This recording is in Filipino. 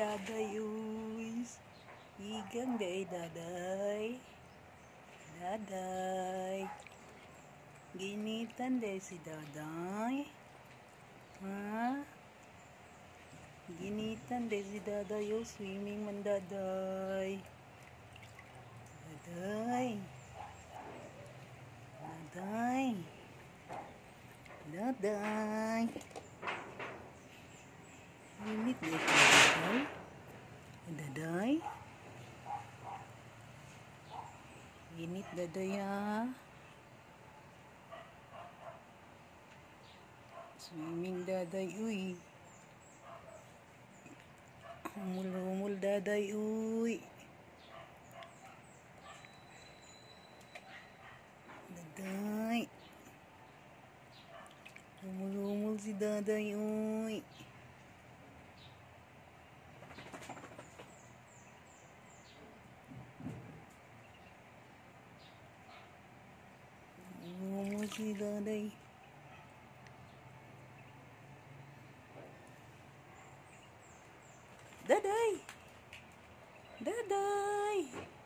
daday, uy. Igang day, daday. Daday. Ginitan day si daday. Ha? Ginitan day si daday, oh. Swimming man daday. Daday. Daday. Daday. Ginit day si daday. Daday. Ginit daday, ha. Swimming daday, uy. Humul-humul daday, uy. Daday. Humul-humul si daday, uy. Humul si daday. Daday! Daday!